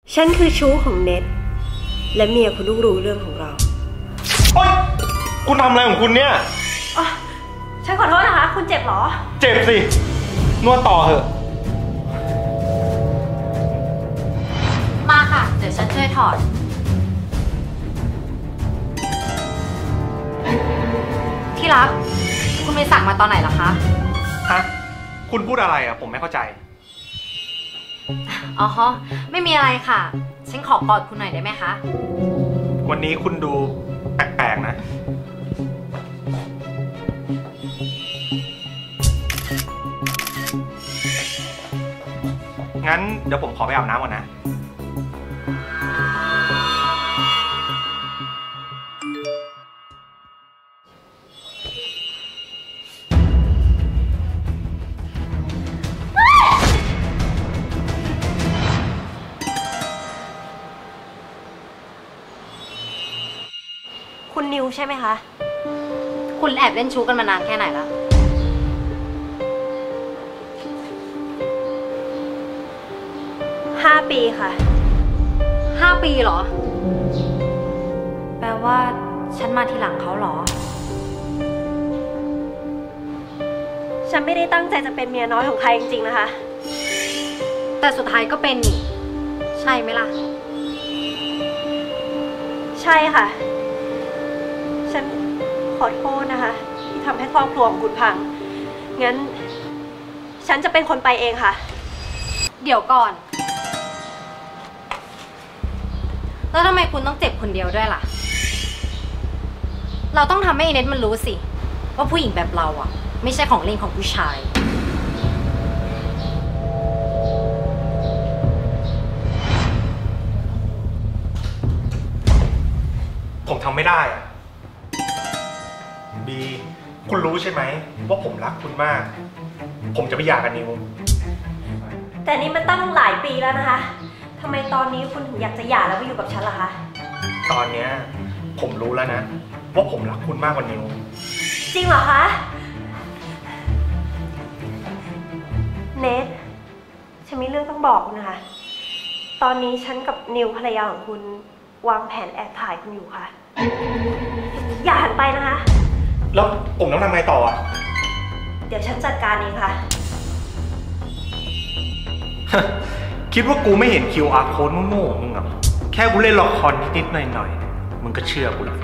ฉันคือชู้ของเน็ตและเมียคุณต้องรู้เรื่องของเราโอ๊ยคุณทำอะไรของคุณเนี่ยฉันขอโทษนะคะคุณเจ็บเหรอเจ็บสินวดต่อเถอะมาค่ะเดี๋ยวฉันช่วยถอดที่รักคุณไปสั่งมาตอนไหนล่ะคะฮะคุณพูดอะไรอ่ะผมไม่เข้าใจอ๋อไม่มีอะไรค่ะฉันขอกอดคุณหน่อยได้ไหมคะวันนี้คุณดูแปลกๆนะงั้นเดี๋ยวผมขอไปอาบน้ำก่อนนะคุณนิวใช่ไหมคะคุณแอบเล่นชู้กันมานานแค่ไหนแล้ว 5 ปีค่ะ 5 ปีเหรอแปลว่าฉันมาทีหลังเขาเหรอฉันไม่ได้ตั้งใจจะเป็นเมียน้อยของใครจริงๆนะคะแต่สุดท้ายก็เป็นนี่ใช่ไหมล่ะใช่ค่ะฉันขอโทษนะคะที่ทำให้ครอบครัวของคุณพังงั้นฉันจะเป็นคนไปเองค่ะเดี๋ยวก่อนแล้วทำไมคุณต้องเจ็บคนเดียวด้วยล่ะเราต้องทำให้เน็ตมันรู้สิว่าผู้หญิงแบบเราอ่ะไม่ใช่ของเล่นของผู้ชายผมทำไม่ได้อะบีคุณรู้ใช่ไหมว่าผมรักคุณมากผมจะไปหย่ากับนิวแต่นี่มันตั้งหลายปีแล้วนะคะทำไมตอนนี้คุณถึงอยากจะหย่าแล้วมาอยู่กับฉันล่ะคะตอนเนี้ยผมรู้แล้วนะว่าผมรักคุณมากกว่านิวจริงเหรอคะเนทฉันมีเรื่องต้องบอกคุณนะคะตอนนี้ฉันกับนิวภรรยาของคุณวางแผนแอบถ่ายคุณอยู่ค่ะอย่าหันไปนะคะแล้วผมต้องทำไงต่ออ่ะเดี๋ยวฉันจัดการเองค่ะคิดว่ากูไม่เห็น QR code โง่ๆมึงเหรอแค่กูเล่นละครนิดๆหน่อยๆมึงก็เชื่อกูแล้ว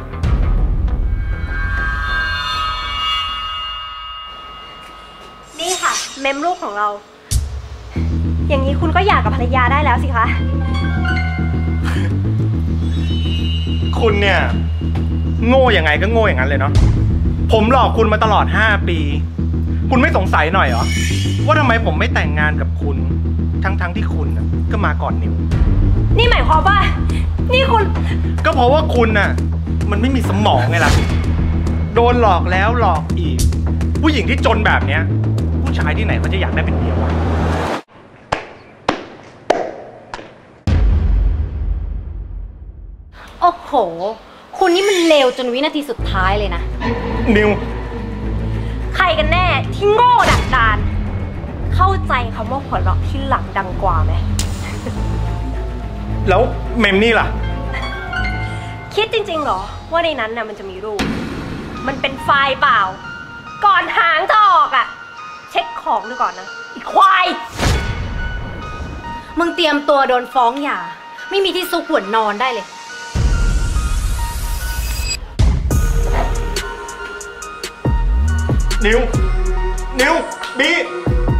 นี่ค่ะเมมลูกของเราอย่างนี้คุณก็หย่ากับภรรยาได้แล้วสิคะคุณเนี่ยโง่ยังไงก็โง่อย่างนั้นเลยเนาะผมหลอกคุณมาตลอด5 ปีคุณไม่สงสัยหน่อยเหรอว่าทำไมผมไม่แต่งงานกับคุณทั้งที่คุณก็มาก่อนนิวนี่หมายความว่านี่คุณก็เพราะว่าคุณน่ะมันไม่มีสมองไงล่ะโดนหลอกแล้วหลอกอีกผู้หญิงที่จนแบบเนี้ยผู้ชายที่ไหนเขาจะอยากได้เป็นเมียวะโอ้โหคุณนี่มันเลวจนวินาทีสุดท้ายเลยนะนิวใครกันแน่ที่โง่ดักดานเข้าใจคำว่าหัวเราะที่หลังดังกว่าไหมแล้วเมมนี่ล่ะคิดจริงๆเหรอว่าในนั้นน่ะมันจะมีรูปมันเป็นไฟล์เปล่าก่อนหางจะออกอ่ะเช็คของดูก่อนนะอีควายมึงเตรียมตัวโดนฟ้องหย่าไม่มีที่ซุกหัวนอนได้เลยนิวบี